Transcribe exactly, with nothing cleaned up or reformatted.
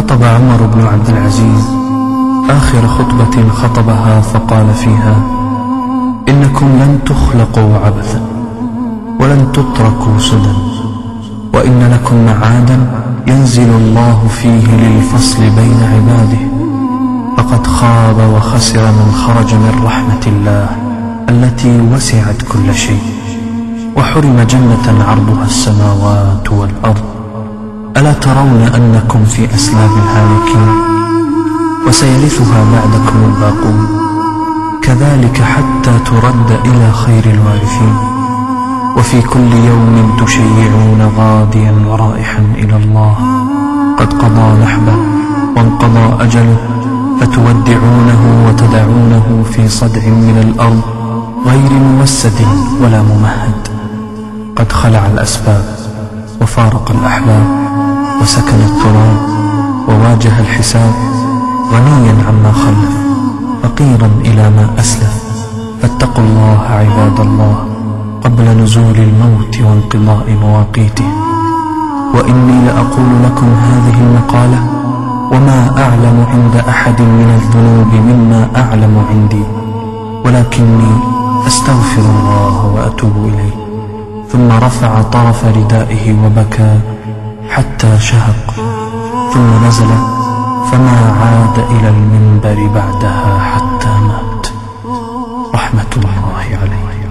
خطب عمر بن عبد العزيز آخر خطبة خطبها فقال فيها: إنكم لن تخلقوا عبثا ولن تتركوا سدى، وإن لكم معادا ينزل الله فيه للفصل بين عباده، فقد خاب وخسر من خرج من رحمة الله التي وسعت كل شيء، وحرم جنة عرضها السماوات والأرض. ألا ترون أنكم في أسلاب الهالكين، وسيرثها بعدكم الباقون، كذلك حتى ترد إلى خير الوارثين. وفي كل يوم تشيعون غاديا ورائحا إلى الله قد قضى نحبه وانقضى أجله، فتودعونه وتدعونه في صدع من الأرض غير موسد ولا ممهد، قد خلع الأسباب وفارق الأحباب وسكن التراب وواجه الحساب، غنيا عما خلف فقيرا إلى ما أسلف. فاتقوا الله عباد الله قبل نزول الموت وانقضاء مواقيته. وإني لأقول لكم هذه المقالة وما أعلم عند أحد من الذنوب مما أعلم عندي، ولكني أستغفر الله وأتوب إليه. ثم رفع طرف ردائه وبكى حتى شهق، ثم نزل فما عاد إلى المنبر بعدها حتى مات، رحمة الله عليه.